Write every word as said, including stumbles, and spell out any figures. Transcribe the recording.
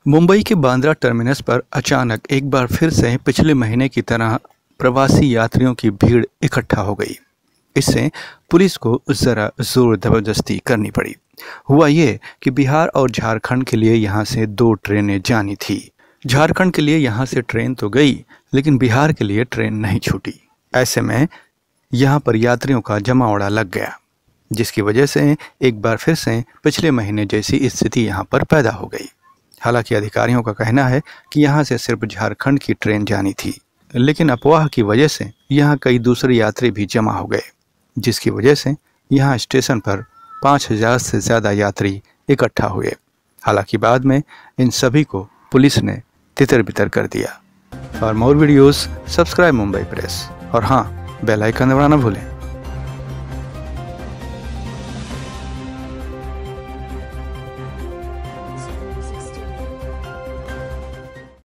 मुंबई के बांद्रा टर्मिनस पर अचानक एक बार फिर से पिछले महीने की तरह प्रवासी यात्रियों की भीड़ इकट्ठा हो गई। इससे पुलिस को ज़रा जोर ज़बरदस्ती करनी पड़ी। हुआ ये कि बिहार और झारखंड के लिए यहाँ से दो ट्रेनें जानी थी। झारखंड के लिए यहाँ से ट्रेन तो गई, लेकिन बिहार के लिए ट्रेन नहीं छूटी। ऐसे में यहाँ पर यात्रियों का जमावड़ा लग गया, जिसकी वजह से एक बार फिर से पिछले महीने जैसी स्थिति यहाँ पर पैदा हो गई। हालांकि अधिकारियों का कहना है कि यहाँ से सिर्फ झारखंड की ट्रेन जानी थी, लेकिन अफवाह की वजह से यहाँ कई दूसरे यात्री भी जमा हो गए, जिसकी वजह से यहाँ स्टेशन पर पाँच हजार से ज़्यादा यात्री इकट्ठा हुए। हालांकि बाद में इन सभी को पुलिस ने तितर बितर कर दिया। For more videos subscribe Mumbai press और हाँ, बेल आइकन दबाना ना भूलें।